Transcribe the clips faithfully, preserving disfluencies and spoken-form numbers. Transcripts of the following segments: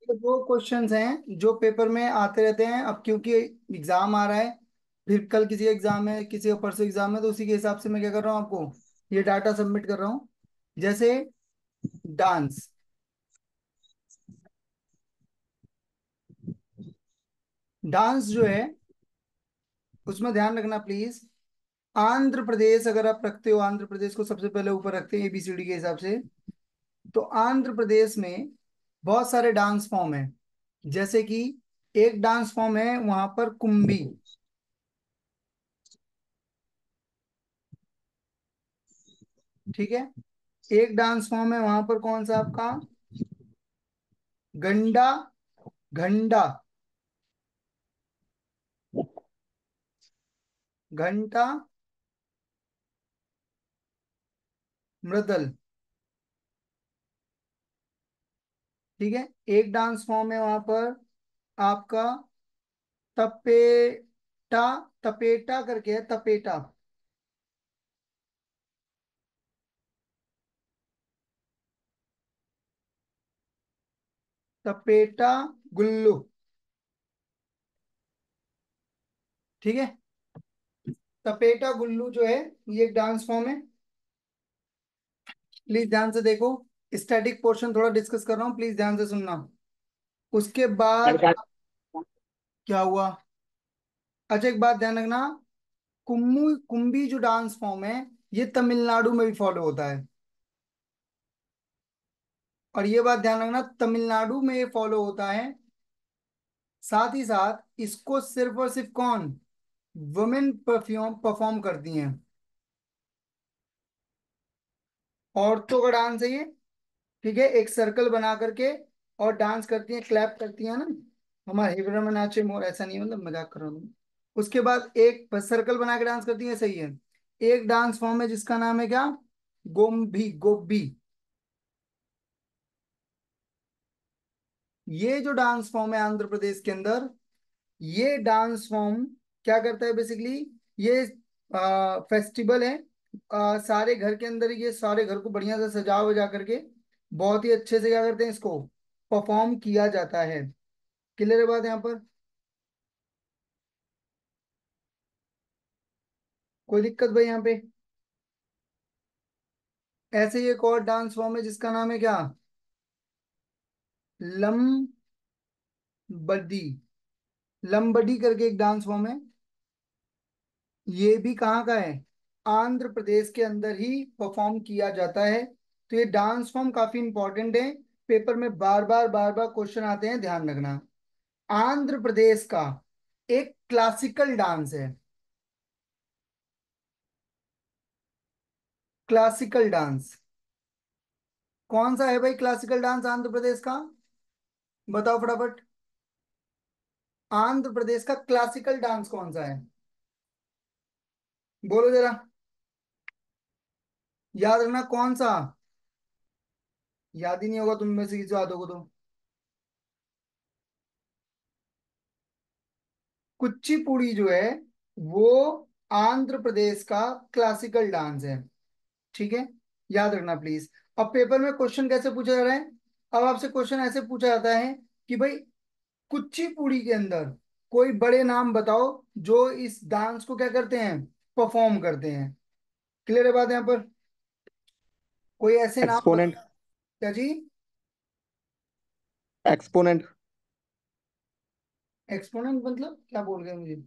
तो वो क्वेश्चंस हैं जो पेपर में आते रहते हैं, अब क्योंकि एग्जाम आ रहा है, फिर कल किसी का एग्जाम है, किसी का परसों एग्जाम है, तो उसी के हिसाब से मैं क्या कर रहा हूँ, आपको ये डाटा सबमिट कर रहा हूँ। जैसे डांस, डांस जो है उसमें ध्यान रखना प्लीज। आंध्र प्रदेश अगर आप रखते हो, आंध्र प्रदेश को सबसे पहले ऊपर रखते हैं एबीसीडी के हिसाब से, तो आंध्र प्रदेश में बहुत सारे डांस फॉर्म हैं। जैसे कि एक डांस फॉर्म है वहां पर कुंभी, ठीक है। एक डांस फॉर्म है वहां पर कौन सा आपका, गंडा, घंटा, घंटा, मृदल, ठीक है। एक डांस फॉर्म है वहां पर आपका तपेटा, तपेटा करके है, तपेटा, तपेटा गुल्लू, ठीक है। तपेटा गुल्लू जो है ये एक डांस फॉर्म है। प्लीज ध्यान से देखो, स्टैटिक पोर्शन थोड़ा डिस्कस कर रहा हूँ, प्लीज ध्यान से सुनना। उसके बाद क्या हुआ, अच्छा एक बात ध्यान रखना, कुम्मू कुंभी जो डांस फॉर्म है ये तमिलनाडु में भी फॉलो होता है। और ये बात ध्यान रखना, तमिलनाडु में ये फॉलो होता है। साथ ही साथ इसको सिर्फ और सिर्फ कौन, वुमेन परफ्यूम परफॉर्म करती हैं, औरतों का डांस है ये, ठीक है। एक सर्कल बना करके और डांस करती हैं, क्लैप करती हैं ना, हमारे हिब्रा में नाचे मोर, ऐसा नहीं है, मतलब मजाक कर रहा हूँ। उसके बाद एक सर्कल बना के डांस करती है, सही है। एक डांस फॉर्म है जिसका नाम है क्या, गोम्भी, गोब्बी। ये जो डांस फॉर्म है आंध्र प्रदेश के अंदर, ये डांस फॉर्म क्या करता है बेसिकली, ये फेस्टिवल है, आ, सारे घर के अंदर ये सारे घर को बढ़िया से सजा वजा करके बहुत ही अच्छे से क्या करते हैं, इसको परफॉर्म किया जाता है। क्लियर है बात यहाँ पर, कोई दिक्कत भाई यहाँ पे। ऐसे ही एक और डांस फॉर्म है जिसका नाम है क्या, लंबडी, लंबडी करके एक डांस फॉर्म है। ये भी कहाँ का है, आंध्र प्रदेश के अंदर ही परफॉर्म किया जाता है। तो ये डांस फॉर्म काफी इंपॉर्टेंट है, पेपर में बार बार बार बार क्वेश्चन आते हैं, ध्यान रखना। आंध्र प्रदेश का एक क्लासिकल डांस है, क्लासिकल डांस कौन सा है भाई, क्लासिकल डांस आंध्र प्रदेश का, बताओ फटाफट। आंध्र प्रदेश का क्लासिकल डांस कौन सा है, बोलो जरा, याद रखना कौन सा। याद ही नहीं होगा तुम में से किसी याद होगा तो। कुचिपुड़ी जो है वो आंध्र प्रदेश का क्लासिकल डांस है, ठीक है। याद रखना प्लीज। अब पेपर में क्वेश्चन कैसे पूछा जा रहा है, अब आपसे क्वेश्चन ऐसे पूछा जाता है कि भाई कुचिपुड़ी के अंदर कोई बड़े नाम बताओ जो इस डांस को क्या करते हैं, परफॉर्म करते हैं। क्लियर है बात यहाँ पर, कोई ऐसे नाम एक्सपोनेंट। बताओ। क्या जी, एक्सपोनेंट। एक्सपोनेंट मतलब क्या बोल गए मुझे,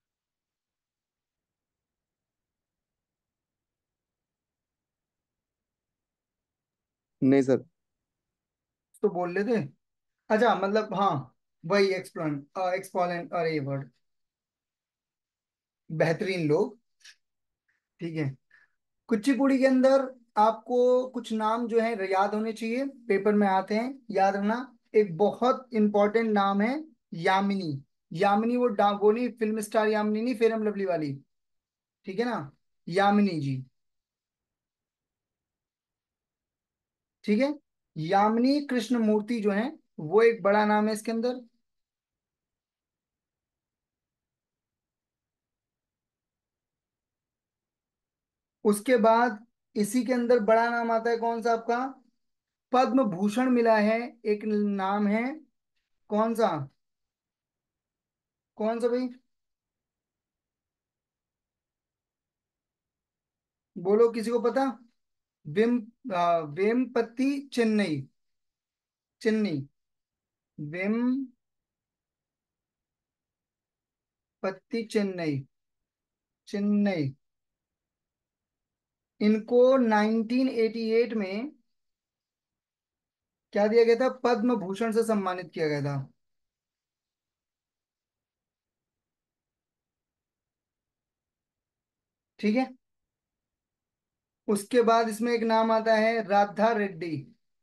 नहीं सर। तो बोल लेते। अच्छा मतलब हाँ, वही एक्सपोनेंट, एक्सपोनेंट, अरे ये वर्ड, बेहतरीन लोग, ठीक है। कुचिपुड़ी के अंदर आपको कुछ नाम जो है याद होने चाहिए, पेपर में आते हैं, याद रखना। एक बहुत इंपॉर्टेंट नाम है यामिनी, यामिनी वो डा वो नहीं, फिल्म स्टार यामिनी नहीं, फेयर एंड लवली वाली, ठीक है ना, यामिनी जी, ठीक है। यामिनी कृष्ण मूर्ति जो है वो एक बड़ा नाम है इसके अंदर। उसके बाद इसी के अंदर बड़ा नाम आता है कौन सा आपका, पद्म भूषण मिला है, एक नाम है कौन सा? कौन सा भाई? बोलो, किसी को पता? वेम आ, वेमपति चेन्नई। चेन्नई। वेमपति चेन्नई। चेन्नई। इनको नाइनटीन एटी एट में क्या दिया गया था? पद्म भूषण से सम्मानित किया गया था। ठीक है। उसके बाद इसमें एक नाम आता है राधा रेड्डी।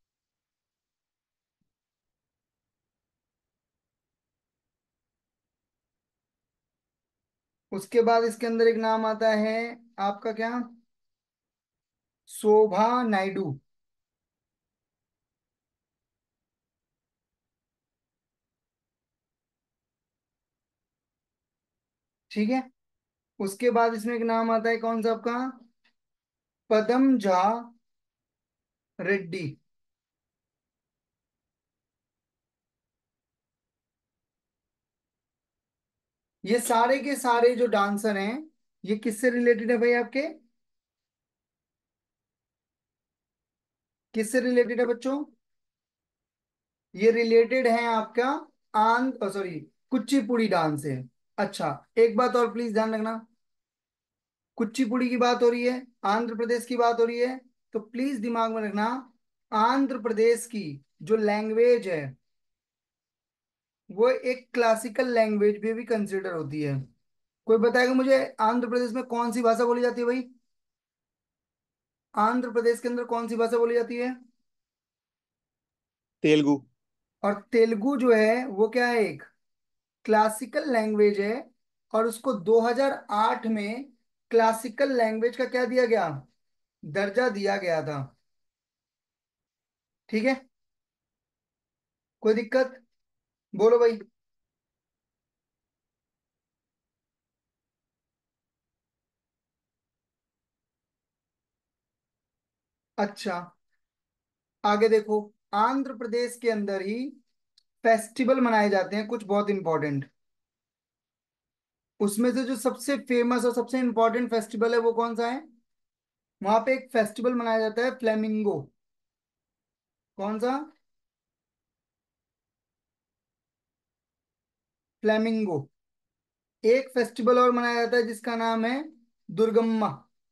उसके बाद इसके अंदर एक नाम आता है, आपका क्या, शोभा नायडू। ठीक है। उसके बाद इसमें एक नाम आता है, कौन सा आपका, पदम झा रेड्डी। ये सारे के सारे जो डांसर हैं, ये किससे रिलेटेड है भाई आपके? किससे रिलेटेड है बच्चों? ये रिलेटेड है आपका आंध्र, सॉरी, कुचिपुड़ी डांस से। अच्छा, एक बात और प्लीज ध्यान रखना। कुचिपुड़ी की बात हो रही है, आंध्र प्रदेश की बात हो रही है, तो प्लीज दिमाग में रखना, आंध्र प्रदेश की जो लैंग्वेज है वो एक क्लासिकल लैंग्वेज भी, भी कंसिडर होती है। कोई बताएगा मुझे, आंध्र प्रदेश में कौन सी भाषा बोली जाती है भाई? आंध्र प्रदेश के अंदर कौन सी भाषा बोली जाती है? तेलुगु। और तेलुगु जो है वो क्या है, एक क्लासिकल लैंग्वेज है। और उसको दो हज़ार आठ में क्लासिकल लैंग्वेज का क्या दिया गया, दर्जा दिया गया था। ठीक है। कोई दिक्कत? बोलो भाई। अच्छा, आगे देखो। आंध्र प्रदेश के अंदर ही फेस्टिवल मनाए जाते हैं कुछ बहुत इंपॉर्टेंट। उसमें से जो सबसे फेमस और सबसे इंपॉर्टेंट फेस्टिवल है वो कौन सा है? वहां पे एक फेस्टिवल मनाया जाता है फ्लेमिंगो। कौन सा? फ्लेमिंगो। एक फेस्टिवल और मनाया जाता है जिसका नाम है दुर्गम्मा।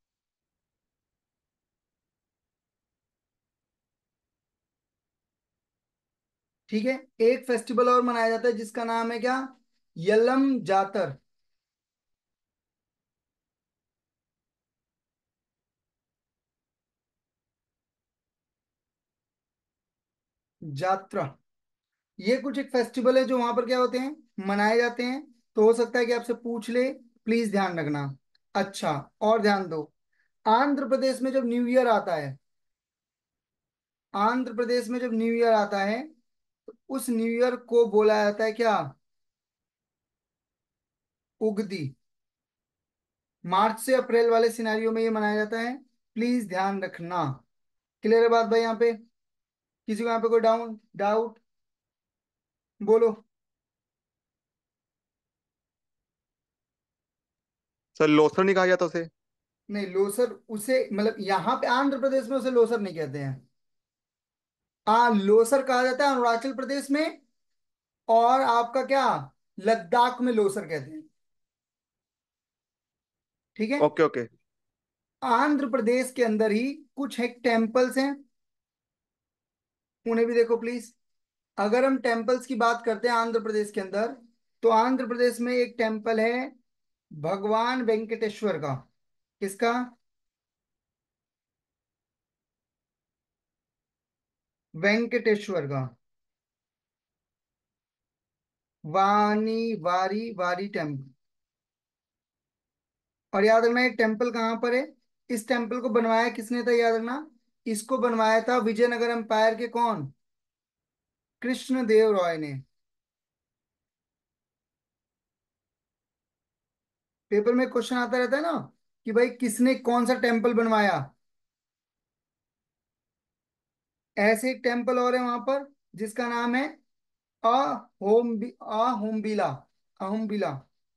ठीक है। एक फेस्टिवल और मनाया जाता है जिसका नाम है क्या, यलम जातर। जात्रा। ये कुछ एक फेस्टिवल है जो वहां पर क्या होते हैं, मनाए जाते हैं। तो हो सकता है कि आपसे पूछ ले, प्लीज ध्यान रखना। अच्छा, और ध्यान दो। आंध्र प्रदेश में जब न्यू ईयर आता है, आंध्र प्रदेश में जब न्यू ईयर आता है, तो उस न्यू ईयर को बोला जाता है क्या, उगदी। मार्च से अप्रैल वाले सिनारियों में ये मनाया जाता है। प्लीज ध्यान रखना। क्लियर है बात भाई यहाँ पे? किसी को यहाँ पे कोई डाउन डाउट? बोलो। सर लोसर नहीं कहा जाता उसे? नहीं, लोसर उसे मतलब यहाँ पे आंध्र प्रदेश में उसे लोसर नहीं कहते हैं। हाँ, लोसर कहा जाता है अरुणाचल प्रदेश में, और आपका क्या, लद्दाख में लोसर कहते हैं। ठीक है। Okay okay. आंध्र प्रदेश के अंदर ही कुछ एक टेम्पल्स हैं, उन्हें भी देखो प्लीज। अगर हम टेम्पल्स की बात करते हैं आंध्र प्रदेश के अंदर, तो आंध्र प्रदेश में एक टेम्पल है भगवान वेंकटेश्वर का। किसका? वेंकटेश्वर का। वानी वारी वारी टेम्पल। और याद रखना ये टेम्पल कहाँ पर है। इस टेम्पल को बनवाया किसने था, याद रखना। इसको बनवाया था विजयनगर एम्पायर के कौन, कृष्ण देव रॉय ने। पेपर में क्वेश्चन आता रहता है ना कि भाई किसने कौन सा टेम्पल बनवाया। ऐसे एक टेम्पल और है वहां पर जिसका नाम है अ होम बी अ होमबिला, अहोमबिला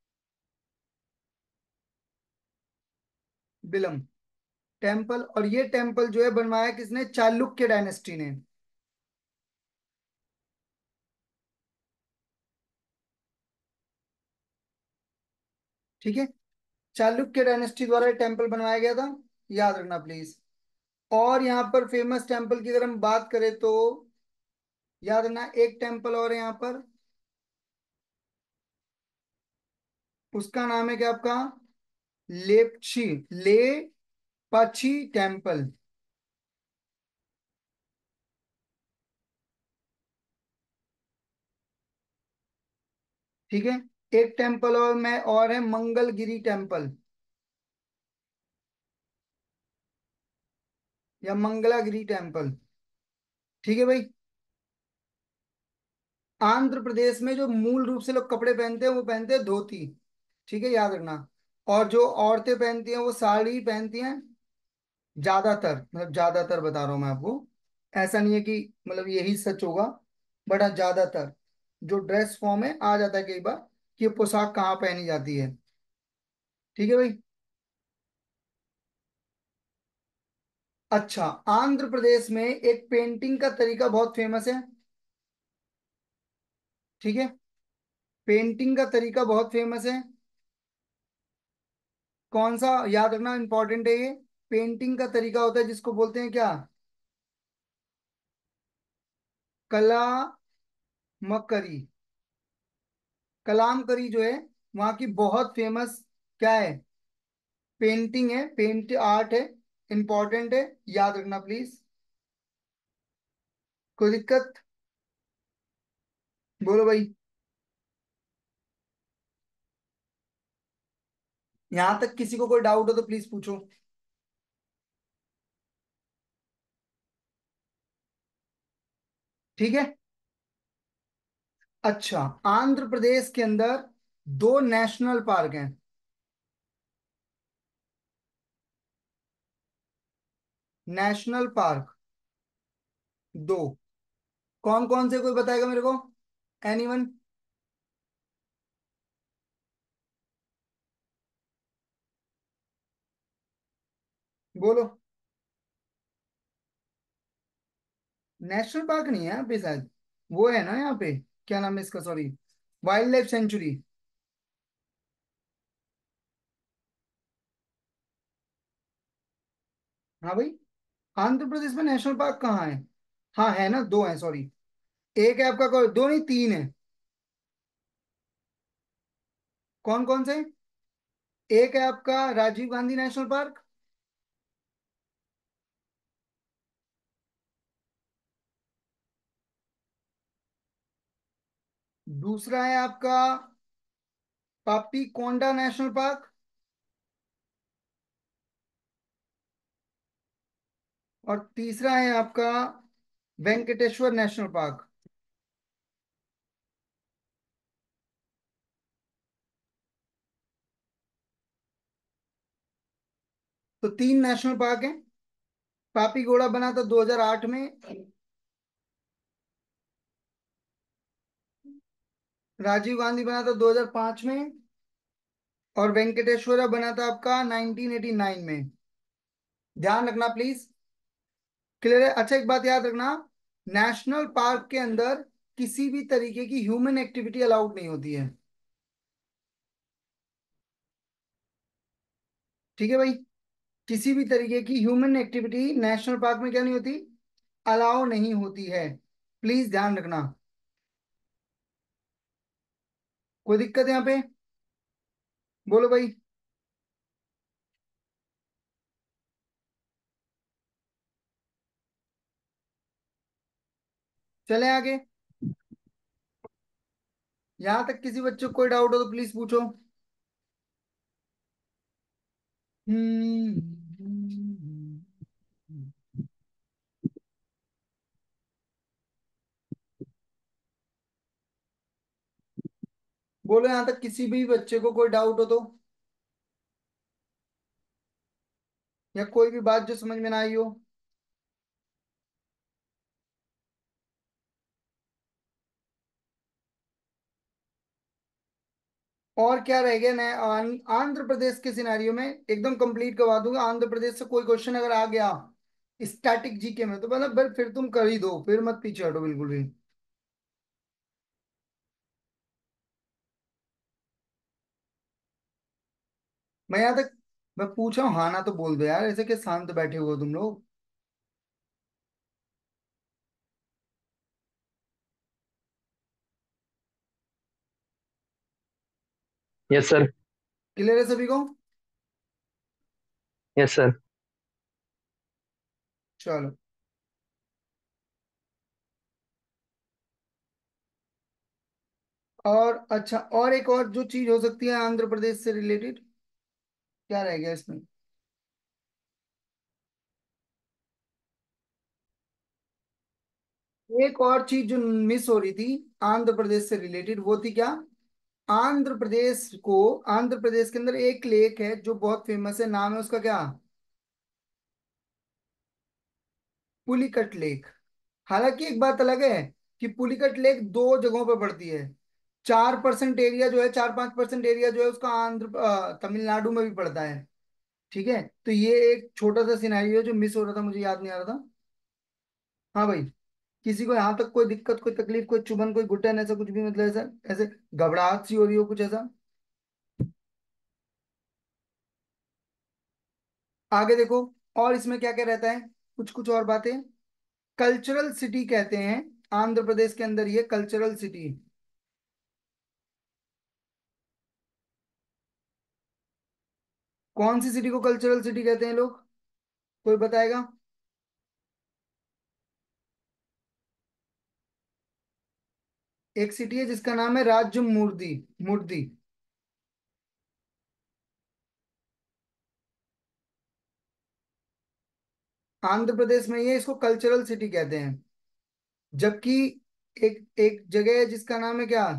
बिलम टेम्पल। और ये टेम्पल जो है बनवाया किसने? चालुक्य डायनेस्टी ने। ठीक है, चालुक्य डायनेस्टी द्वारा ये टेम्पल बनवाया गया था, याद रखना प्लीज। और यहाँ पर फेमस टेम्पल की अगर हम बात करें तो याद रखना, एक टेम्पल और है यहाँ पर, उसका नाम है क्या आपका? लेपची, लेपाची टेम्पल। ठीक है, एक टेम्पल और में और है, मंगलगिरी टेम्पल या मंगलागिरी टेम्पल। ठीक है भाई। आंध्र प्रदेश में जो मूल रूप से लोग कपड़े पहनते हैं वो पहनते हैं धोती। ठीक है, याद रखना। और जो औरतें पहनती हैं वो साड़ी पहनती हैं, ज्यादातर, मतलब ज्यादातर बता रहा हूं मैं आपको, ऐसा नहीं है कि मतलब यही सच होगा, बट हाँ ज्यादातर जो ड्रेस फॉर्म है आ जाता है कई बार कि ये पोशाक कहाँ पहनी जाती है। ठीक है भाई। अच्छा, आंध्र प्रदेश में एक पेंटिंग का तरीका बहुत फेमस है। ठीक है, पेंटिंग का तरीका बहुत फेमस है। कौन सा? याद रखना, इंपॉर्टेंट है ये। पेंटिंग का तरीका होता है जिसको बोलते हैं क्या? कला मकरी, कलामकरी जो है वहां की बहुत फेमस क्या है? पेंटिंग है, पेंट आर्ट है, इंपॉर्टेंट है, याद रखना प्लीज। कोई दिक्कत? बोलो भाई। यहां तक किसी को कोई डाउट हो तो प्लीज पूछो। ठीक है। अच्छा, आंध्र प्रदेश के अंदर दो नेशनल पार्क हैं। नेशनल पार्क दो। कौन कौन से, कोई बताएगा मेरे को? एनीवन? बोलो। नेशनल पार्क नहीं है यहाँ पे शायद, वो है ना यहाँ पे, क्या नाम है इसका, सॉरी, वाइल्ड लाइफ सेंचुरी। हाँ भाई, आंध्र प्रदेश में नेशनल पार्क कहाँ है? हाँ है ना, दो है, सॉरी। एक है आपका, कौन- दो नहीं तीन है। कौन कौन से? एक है आपका राजीव गांधी नेशनल पार्क। दूसरा है आपका पापी कोंडा नेशनल पार्क। और तीसरा है आपका वेंकटेश्वर नेशनल पार्क। तो तीन नेशनल पार्क हैं। पापी घोड़ा बना था दो हज़ार आठ में, राजीव गांधी बना था दो हज़ार पाँच में, और वेंकटेश्वरा बना था आपका नाइनटीन एटी नाइन में। ध्यान रखना प्लीज। क्लियर है? अच्छा, एक बात याद रखना, नेशनल पार्क के अंदर किसी भी तरीके की ह्यूमन एक्टिविटी अलाउड नहीं होती है। ठीक है भाई, किसी भी तरीके की ह्यूमन एक्टिविटी नेशनल पार्क में क्या नहीं होती? अलाउ नहीं होती है। प्लीज ध्यान रखना। कोई दिक्कत है यहाँ पे? बोलो भाई। चले आगे। यहां तक किसी बच्चे को कोई डाउट हो तो प्लीज पूछो। हम्म। बोलो, यहां तक किसी भी बच्चे को कोई डाउट हो तो, या कोई भी बात जो समझ में ना आई हो। और क्या रह गया नया? आन- आंध्र प्रदेश के सिनारियो में एकदम कंप्लीट करवा दूंगा। आंध्र प्रदेश से कोई क्वेश्चन अगर आ गया स्टैटिक जीके में तो मतलब फिर फिर तुम कर ही दो, फिर मत पीछे हटो बिल्कुल भी। मैं यहाँ तक मैं पूछ रहा हूँ, हाँ ना तो बोल दो यार, ऐसे कि शांत बैठे हुए हो तुम लोग। Yes sir. क्लियर है सभी को? Yes sir. चलो। और अच्छा, और एक और जो चीज हो सकती है आंध्र प्रदेश से रिलेटेड, क्या रह गया इसमें? एक और चीज जो मिस हो रही थी आंध्र प्रदेश से रिलेटेड, वो थी क्या? आंध्र प्रदेश को, आंध्र प्रदेश के अंदर एक लेक है जो बहुत फेमस है, नाम है उसका क्या? पुलिकट लेक। हालांकि एक बात अलग है कि पुलिकट लेक दो जगहों पर पड़ती है। चार परसेंट एरिया जो है, चार पांच परसेंट एरिया जो है उसका आंध्र अ, तमिलनाडु में भी पड़ता है। ठीक है, तो ये एक छोटा सा सिनेरियो है जो मिस हो रहा था, मुझे याद नहीं आ रहा था। हाँ भाई, किसी को यहाँ तक कोई दिक्कत, कोई तकलीफ, कोई चुभन, कोई घुटन, ऐसा कुछ भी, मतलब ऐसा ऐसे घबराहट सी हो रही हो कुछ ऐसा? आगे देखो, और इसमें क्या क्या रहता है, कुछ कुछ और बातें। कल्चरल सिटी कहते हैं आंध्र प्रदेश के अंदर, ये कल्चरल सिटी। कौन सी सिटी को कल्चरल सिटी कहते हैं लोग? कोई बताएगा? एक सिटी है जिसका नाम है राज्य मूर्ति, मूर्ति। आंध्र प्रदेश में ये इसको कल्चरल सिटी कहते हैं। जबकि एक एक जगह है जिसका नाम है क्या?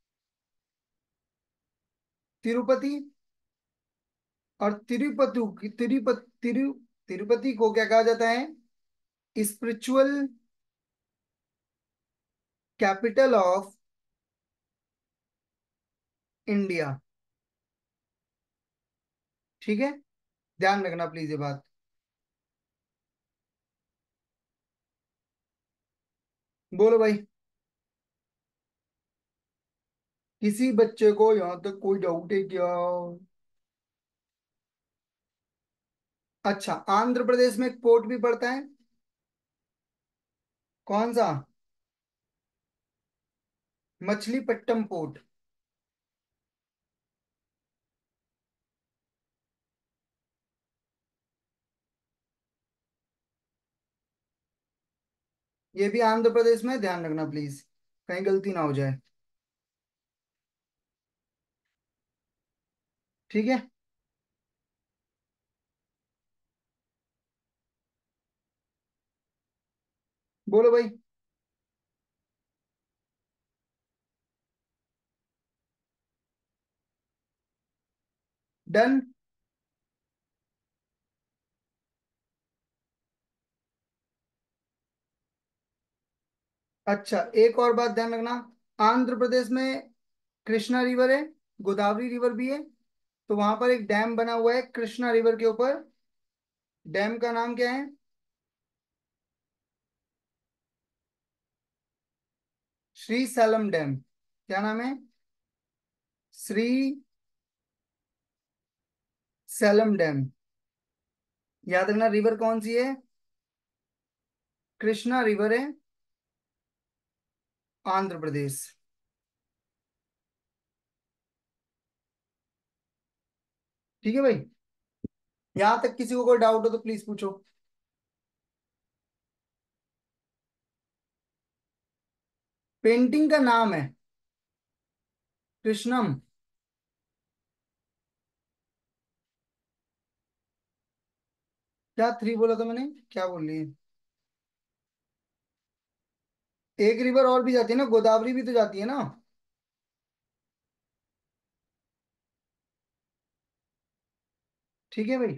तिरुपति। और तिरुपति तिरुपति तिरु तिरुपति को क्या कहा जाता है? Spiritual capital of India. ठीक है, ध्यान रखना प्लीज ये बात। बोलो भाई। किसी बच्चे को यहाँ तक कोई डाउट है क्या? अच्छा, आंध्र प्रदेश में एक पोर्ट भी पड़ता है। कौन सा? मछलीपट्टम पोर्ट। ये भी आंध्र प्रदेश में, ध्यान रखना प्लीज, कहीं गलती ना हो जाए। ठीक है, बोलो भाई। डन। अच्छा, एक और बात ध्यान रखना, आंध्र प्रदेश में कृष्णा रिवर है, गोदावरी रिवर भी है, तो वहां पर एक डैम बना हुआ है कृष्णा रिवर के ऊपर। डैम का नाम क्या है? Srisailam dam. क्या नाम है? Srisailam dam. याद रखना, रिवर कौन सी है? कृष्णा रिवर है, आंध्र प्रदेश। ठीक है भाई, यहां तक किसी को कोई डाउट हो तो प्लीज पूछो। पेंटिंग का नाम है कृष्णम। क्या थ्री बोला था मैंने, क्या बोल रही है? एक रिवर और भी जाती है ना, गोदावरी भी तो जाती है ना। ठीक है भाई।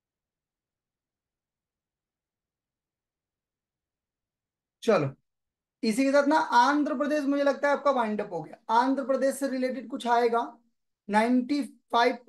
चलो, इसी के साथ ना आंध्र प्रदेश मुझे लगता है आपका वाइंड अप हो गया। आंध्र प्रदेश से रिलेटेड कुछ आएगा। Ninety five